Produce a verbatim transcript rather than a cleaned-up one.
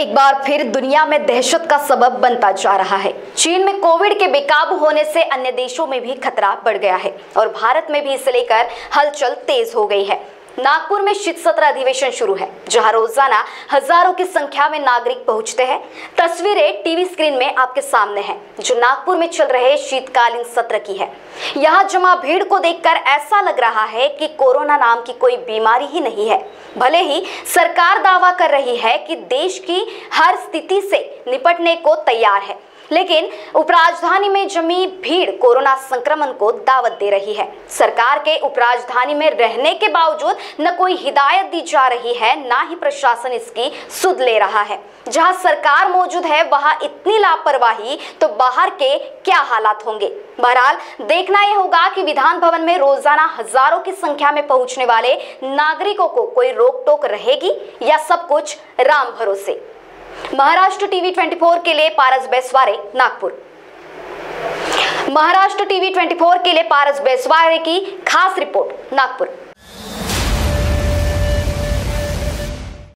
एक बार फिर दुनिया में दहशत का सबब बनता जा रहा है। चीन में कोविड के बेकाबू होने से अन्य देशों में भी खतरा बढ़ गया है और भारत में भी इसे लेकर हलचल तेज हो गई है। नागपुर में शीत सत्र अधिवेशन शुरू है, जहां रोजाना हजारों की संख्या में नागरिक पहुंचते हैं। तस्वीरें टीवी स्क्रीन में आपके सामने हैं, जो नागपुर में चल रहे शीतकालीन सत्र की है। यहां जमा भीड़ को देखकर ऐसा लग रहा है कि कोरोना नाम की कोई बीमारी ही नहीं है। भले ही सरकार दावा कर रही है कि देश की हर स्थिति से निपटने को तैयार है, लेकिन उपराजधानी में जमी भीड़ कोरोना संक्रमण को दावत दे रही है। सरकार के उपराजधानी में रहने के बावजूद न कोई हिदायत दी जा रही है, ना ही प्रशासन इसकी सुध ले रहा है। जहां सरकार मौजूद है वहां इतनी लापरवाही, तो बाहर के क्या हालात होंगे। बहरहाल देखना यह होगा कि विधान भवन में रोजाना हजारों की संख्या में पहुंचने वाले नागरिकों को कोई रोक टोक रहेगी या सब कुछ राम भरोसे। महाराष्ट्र टीवी चौबीस के लिए पारस बेसवारे, नागपुर। महाराष्ट्र टीवी चौबीस के लिए पारस बेसवारे की खास रिपोर्ट, नागपुर।